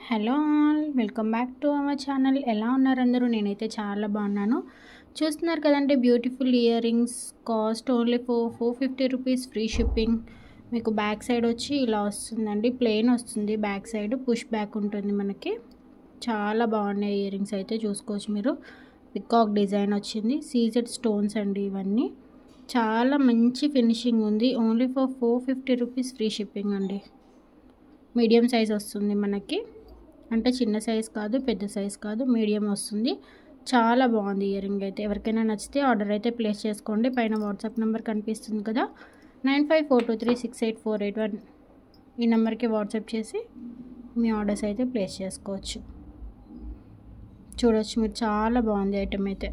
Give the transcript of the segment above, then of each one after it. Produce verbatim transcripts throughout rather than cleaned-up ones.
Hello all, welcome back to our channel. ఎలా ఉన్నారు అందరూ? నేనైతే చాలా బాగున్నాను. చూస్తున్నారు కదండి, beautiful ear rings. Cost only four four fifty rupees, free shipping. మీకు బ్యాక్ సైడ్ వచ్చి ఇలా వస్తుందండి, ప్లెయిన్ వస్తుంది. బ్యాక్ సైడ్ పుష్ బ్యాక్ ఉంటుంది మనకి. చాలా బాగున్నాయి ఇయర్ రింగ్స్ అయితే చూసుకోవచ్చు మీరు. పికాక్ డిజైన్ వచ్చింది, సీజెడ్ స్టోన్స్ అండి ఇవన్నీ. చాలా మంచి ఫినిషింగ్ ఉంది. Only for four fifty rupees, free shipping అండి. మీడియం సైజ్ వస్తుంది మనకి, అంటే చిన్న సైజ్ కాదు, పెద్ద సైజ్ కాదు, మీడియం వస్తుంది. చాలా బాగుంది ఇయర్ రింగ్ అయితే. ఎవరికైనా నచ్చితే ఆర్డర్ అయితే ప్లేస్ చేసుకోండి. పైన వాట్సాప్ నెంబర్ కనిపిస్తుంది కదా, nine five four two three six eight four eight one ఈ నెంబర్కి వాట్సాప్ చేసి మీ ఆర్డర్స్ అయితే ప్లేస్ చేసుకోవచ్చు. చూడవచ్చు మీరు, చాలా బాగుంది ఐటమ్ అయితే.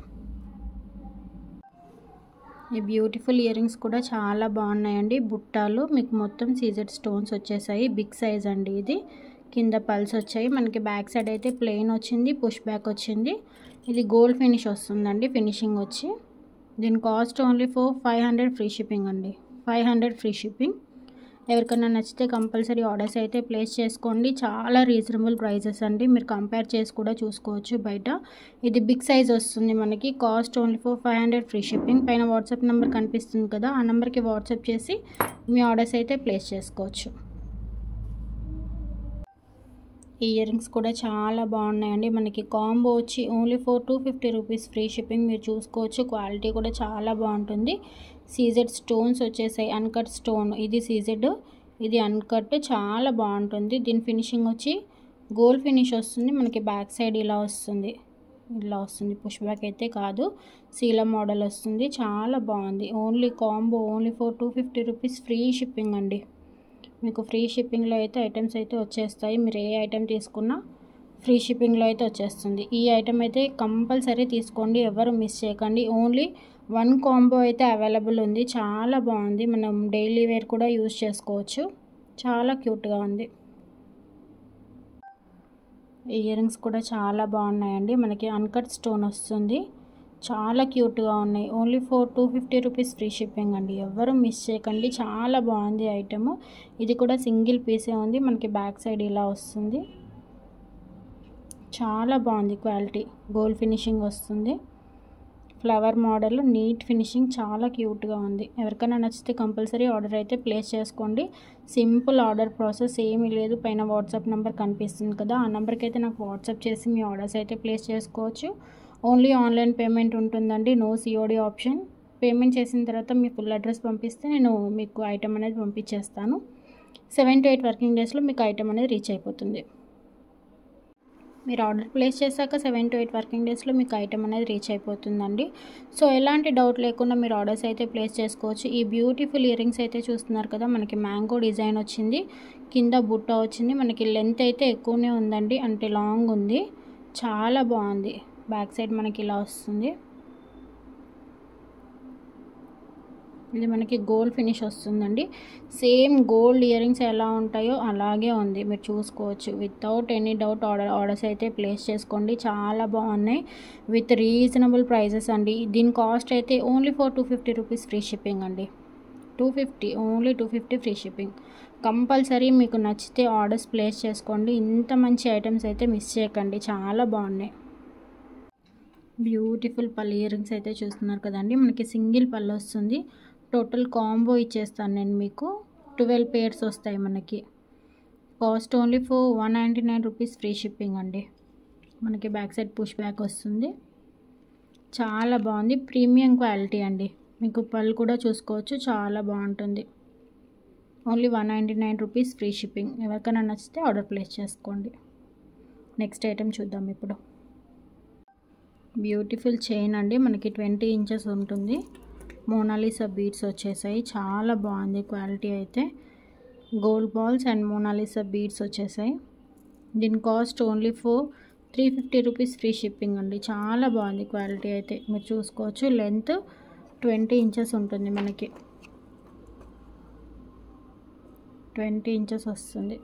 ఈ బ్యూటిఫుల్ ఇయర్ రింగ్స్ కూడా చాలా బాగున్నాయండి. బుట్టాలు మీకు మొత్తం సీజెడ్ స్టోన్స్ వచ్చేసాయి. బిగ్ సైజ్ అండి ఇది. కింద పల్స్ వచ్చాయి మనకి. బ్యాక్ సైడ్ అయితే ప్లెయిన్ వచ్చింది, పుష్ బ్యాక్ వచ్చింది. ఇది గోల్డ్ ఫినిష్ వస్తుందండి ఫినిషింగ్ వచ్చి. దీని cost only four five hundred free shipping అండి. Five hundred free shipping. ఎవరికైనా నచ్చితే కంపల్సరీ ఆర్డర్స్ అయితే ప్లేస్ చేసుకోండి. చాలా రీజనబుల్ ప్రైజెస్ అండి, మీరు కంపేర్ చేసి కూడా చూసుకోవచ్చు బయట. ఇది బిగ్ సైజ్ వస్తుంది మనకి. Cost only four five hundred free shipping. పైన వాట్సాప్ నెంబర్ కనిపిస్తుంది కదా, ఆ నెంబర్కి వాట్సాప్ చేసి మీ ఆర్డర్స్ అయితే ప్లేస్ చేసుకోవచ్చు. ఈ ఇయర్ రింగ్స్ కూడా చాలా బాగున్నాయండి మనకి. కాంబో వచ్చి only four two fifty rupees, free shipping. మీరు చూసుకోవచ్చు, క్వాలిటీ కూడా చాలా బాగుంటుంది. సీజెడ్ స్టోన్స్ వచ్చేసాయి, అన్కట్ స్టోన్. ఇది సీజెడ్, ఇది అన్కట్. చాలా బాగుంటుంది. దీని ఫినిషింగ్ వచ్చి గోల్డ్ ఫినిష్ వస్తుంది మనకి. బ్యాక్ సైడ్ ఇలా వస్తుంది, ఇలా వస్తుంది. పుష్ బ్యాక్ అయితే కాదు, సీల మోడల్ వస్తుంది. చాలా బాగుంది. Only combo only four two fifty rupees, free shipping అండి. మీకు ఫ్రీ షిప్పింగ్లో అయితే ఐటమ్స్ అయితే వచ్చేస్తాయి. మీరు ఏ ఐటెం తీసుకున్నా ఫ్రీ షిప్పింగ్లో అయితే వచ్చేస్తుంది. ఈ ఐటెం అయితే కంపల్సరీ తీసుకోండి, ఎవరు మిస్ చేయకండి. ఓన్లీ వన్ కాంబో అయితే అవైలబుల్ ఉంది. చాలా బాగుంది, మనం డైలీ వేర్ కూడా యూజ్ చేసుకోవచ్చు. చాలా క్యూట్గా ఉంది. ఇయర్ రింగ్స్ కూడా చాలా బాగున్నాయండి మనకి. అన్కట్ స్టోన్ వస్తుంది, చాలా క్యూట్గా ఉన్నాయి. Only four two fifty rupees, free shipping అండి. ఎవరు మిస్ చేయకండి, చాలా బాగుంది ఐటమ్. ఇది కూడా సింగిల్ పీసే ఉంది మనకి. బ్యాక్ సైడ్ ఇలా వస్తుంది. చాలా బాగుంది క్వాలిటీ. గోల్డ్ ఫినిషింగ్ వస్తుంది, ఫ్లవర్ మోడల్, నీట్ ఫినిషింగ్. చాలా క్యూట్గా ఉంది. ఎవరికైనా నచ్చితే కంపల్సరీ ఆర్డర్ అయితే ప్లేస్ చేసుకోండి. సింపుల్ ఆర్డర్ ప్రాసెస్, ఏమీ లేదు. పైన వాట్సాప్ నెంబర్ కనిపిస్తుంది కదా, ఆ నెంబర్కి అయితే నాకు వాట్సాప్ చేసి మీ ఆర్డర్స్ అయితే ప్లేస్ చేసుకోవచ్చు. ఓన్లీ ఆన్లైన్ పేమెంట్ ఉంటుందండి, నో సిఓడి ఆప్షన్. పేమెంట్ చేసిన తర్వాత మీ ఫుల్ అడ్రస్ పంపిస్తే నేను మీకు ఐటమ్ అనేది పంపించేస్తాను. సెవెన్ టు ఎయిట్ వర్కింగ్ డేస్లో మీకు ఐటమ్ అనేది రీచ్ అయిపోతుంది. మీరు ఆర్డర్ ప్లేస్ చేశాక సెవెన్ టు ఎయిట్ వర్కింగ్ డేస్లో మీకు ఐటమ్ అనేది రీచ్ అయిపోతుందండి. సో ఎలాంటి డౌట్ లేకుండా మీరు ఆర్డర్స్ అయితే ప్లేస్ చేసుకోవచ్చు. ఈ బ్యూటిఫుల్ ఇయర్ రింగ్స్ అయితే చూస్తున్నారు కదా, మనకి మ్యాంగో డిజైన్ వచ్చింది. కింద బుట్ట వచ్చింది మనకి. లెంత్ అయితే ఎక్కువనే ఉందండి, అంటే లాంగ్ ఉంది. చాలా బాగుంది. బ్యాక్ సైడ్ మనకి ఇలా వస్తుంది. ఇది మనకి గోల్డ్ ఫినిష్ వస్తుందండి. సేమ్ గోల్డ్ ఇయర్ రింగ్స్ ఎలా ఉంటాయో అలాగే ఉంది, మీరు చూసుకోవచ్చు. Without any doubt order orders అయితే ప్లేస్ చేసుకోండి. చాలా బాగున్నాయి, విత్ రీజనబుల్ ప్రైజెస్ అండి. దీని కాస్ట్ అయితే only for two fifty rupees, free shipping అండి. Two fifty only two fifty free shipping. Compulsory మీకు నచ్చితే ఆర్డర్స్ ప్లేస్ చేసుకోండి. ఇంత మంచి ఐటమ్స్ అయితే మిస్ చేయకండి, చాలా బాగున్నాయి. బ్యూటిఫుల్ పళ్ళు ఇయర్ రింగ్స్ అయితే చూస్తున్నారు కదండి, మనకి సింగిల్ పళ్ళు వస్తుంది. టోటల్ కాంబో ఇచ్చేస్తాను నేను మీకు. ట్వెల్వ్ పేర్స్ వస్తాయి మనకి. Cost only for one ninety nine rupees, free shipping అండి. మనకి బ్యాక్ సైడ్ పుష్ బ్యాక్ వస్తుంది. చాలా బాగుంది, ప్రీమియం క్వాలిటీ అండి. మీకు పళ్ళు కూడా చూసుకోవచ్చు, చాలా బాగుంటుంది. Only one ninety nine rupees, free shipping. ఎవరికైనా నచ్చితే ఆర్డర్ ప్లేస్ చేసుకోండి. నెక్స్ట్ ఐటెం చూద్దాం ఇప్పుడు. బ్యూటిఫుల్ చైన్ అండి మనకి. ట్వంటీ ఇంచెస్ ఉంటుంది. మోనాలిసా బీడ్స్ వచ్చేసాయి. చాలా బాగుంది క్వాలిటీ అయితే. Gold balls and Mona Lisa beads వచ్చేసాయి. దీని cost only four three fifty rupees, free shipping అండి. చాలా బాగుంది క్వాలిటీ అయితే, మీరు చూసుకోవచ్చు. లెంత్ ట్వంటీ ఇంచెస్ ఉంటుంది మనకి. ట్వంటీ ఇంచెస్ వస్తుంది.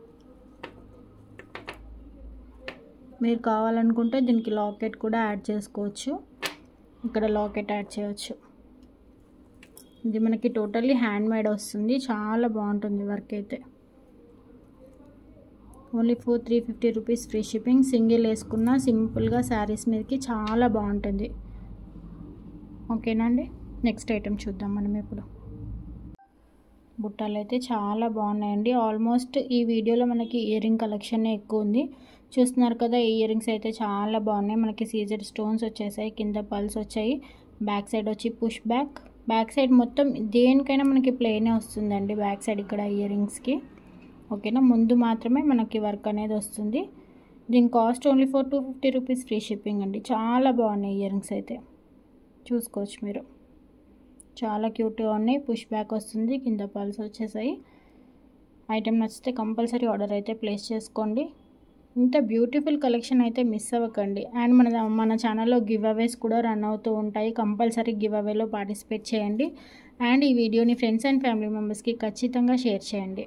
మీరు కావాలనుకుంటే దీనికి లాకెట్ కూడా యాడ్ చేసుకోవచ్చు. ఇక్కడ లాకెట్ యాడ్ చేయవచ్చు. ఇది మనకి టోటల్లీ హ్యాండ్ మేడ్ వస్తుంది. చాలా బాగుంటుంది వర్క్ అయితే. Only four three fifty rupees free shipping. Single వేసుకున్న సింపుల్గా శారీస్ మీదకి చాలా బాగుంటుంది. ఓకేనా అండి. నెక్స్ట్ ఐటెం చూద్దాం మనం ఇప్పుడు. బుట్టాలు అయితే చాలా బాగున్నాయండి. ఆల్మోస్ట్ ఈ వీడియోలో మనకి ఇయర్ రింగ్ కలెక్షన్ ఎక్కువ ఉంది. చూస్తున్నారు కదా, ఈ ఇయర్ రింగ్స్ అయితే చాలా బాగున్నాయి. మనకి సీజర్ స్టోన్స్ వచ్చేసాయి, కింద పల్స్ వచ్చాయి, బ్యాక్ సైడ్ వచ్చి పుష్ బ్యాక్. బ్యాక్ సైడ్ మొత్తం దేనికైనా మనకి ప్లెయినే వస్తుందండి బ్యాక్ సైడ్ ఇక్కడ ఇయర్ రింగ్స్కి. ఓకేనా, ముందు మాత్రమే మనకి వర్క్ అనేది వస్తుంది. దీని cost only four two fifty rupees free shipping అండి. చాలా బాగున్నాయి ఇయర్ రింగ్స్ అయితే, చూసుకోవచ్చు మీరు. చాలా క్యూట్గా ఉన్నాయి. పుష్ బ్యాక్ వస్తుంది, కింద పల్స్ వచ్చేసాయి. ఐటెం నచ్చితే కంపల్సరీ ఆర్డర్ అయితే ప్లేస్ చేసుకోండి. ఇంత బ్యూటిఫుల్ కలెక్షన్ అయితే మిస్ అవ్వకండి. అండ్ మన మన ఛానల్లో గివ్ అవేస్ కూడా రన్ అవుతూ ఉంటాయి. కంపల్సరీ గివ్ అవేలో పార్టిసిపేట్ చేయండి. అండ్ ఈ వీడియోని ఫ్రెండ్స్ అండ్ ఫ్యామిలీ మెంబర్స్కి ఖచ్చితంగా షేర్ చేయండి.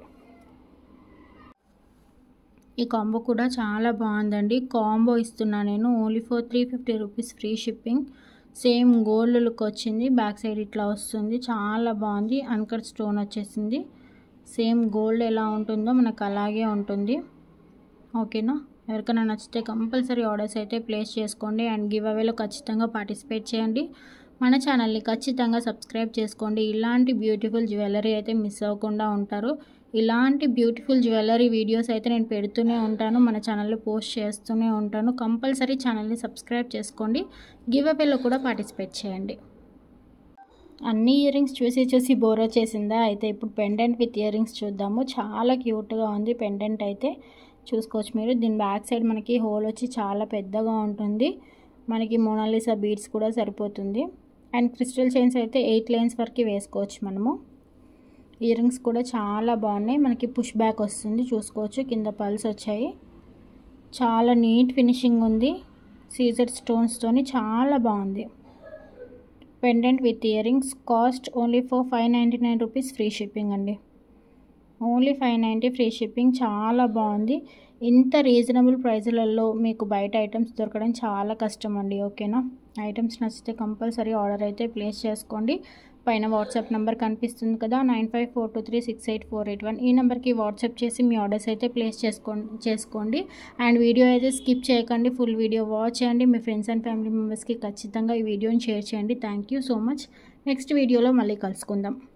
ఈ కాంబో కూడా చాలా బాగుందండి. కాంబో ఇస్తున్నా నేను only for three fifty rupees free shipping. Same gold look వచ్చింది, బ్యాక్ సైడ్ ఇట్లా వస్తుంది, చాలా బాగుంది. అన్కట్ స్టోన్ వచ్చేసింది. సేమ్ గోల్డ్ ఎలా ఉంటుందో మనకు అలాగే ఉంటుంది. ఓకేనా, ఎవరికైనా నచ్చితే కంపల్సరీ ఆర్డర్స్ అయితే ప్లేస్ చేసుకోండి. అండ్ గివ్ అవేలో ఖచ్చితంగా పార్టిసిపేట్ చేయండి. మన ఛానల్ని ఖచ్చితంగా సబ్స్క్రైబ్ చేసుకోండి. ఇలాంటి బ్యూటిఫుల్ జ్యువెలరీ అయితే మిస్ అవ్వకుండా ఉంటారు. ఇలాంటి బ్యూటిఫుల్ జ్యువెలరీ వీడియోస్ అయితే నేను పెడుతూనే ఉంటాను, మన ఛానల్లో పోస్ట్ చేస్తూనే ఉంటాను. కంపల్సరీ ఛానల్ని సబ్స్క్రైబ్ చేసుకోండి. గివ్ అవేలో కూడా పార్టిసిపేట్ చేయండి. అన్ని ఇయర్ రింగ్స్ చూసి చూసి బోర్ వచ్చేసిందా? అయితే ఇప్పుడు పెండెంట్ విత్ ఇయర్ రింగ్స్ చూద్దాము. చాలా క్యూట్గా ఉంది పెండెంట్ అయితే, చూసుకోవచ్చు మీరు. దీని బ్యాక్ సైడ్ మనకి హోల్ వచ్చి చాలా పెద్దగా ఉంటుంది. మనకి మోనాలిసా బీడ్స్ కూడా సరిపోతుంది. అండ్ క్రిస్టల్ చైన్స్ అయితే ఎయిట్ లైన్స్ వరకు వేసుకోవచ్చు మనము. ఇయర్ రింగ్స్ కూడా చాలా బాగున్నాయి. మనకి పుష్ బ్యాక్ వస్తుంది, చూసుకోవచ్చు. కింద పల్స్ వచ్చాయి. చాలా నీట్ ఫినిషింగ్ ఉంది. సీజర్ స్టోన్స్తోని చాలా బాగుంది. Pendant with ear rings cost only for five ninety nine rupees free shipping అండి. Only five ninety free shipping. చాలా బాగుంది. ఇంత రీజనబుల్ ప్రైజులలో మీకు బయట ఐటమ్స్ దొరకడం చాలా కష్టం అండి. ఓకేనా, ఐటమ్స్ నచ్చితే కంపల్సరీ ఆర్డర్ అయితే ప్లేస్ చేసుకోండి. పైన వాట్సాప్ నెంబర్ కనిపిస్తుంది కదా, nine five four two three six eight four eight one. ఈ నెంబర్కి వాట్సాప్ చేసి మీ ఆర్డర్స్ అయితే ప్లేస్ చేసుకోండి చేసుకోండి అండ్ వీడియో అయితే స్కిప్ చేయకండి, ఫుల్ వీడియో వాచ్ చేయండి. మీ ఫ్రెండ్స్ అండ్ ఫ్యామిలీ మెంబర్స్కి ఖచ్చితంగా ఈ వీడియోని షేర్ చేయండి. Thank you so much. Next వీడియోలో మళ్ళీ కలుసుకుందాం.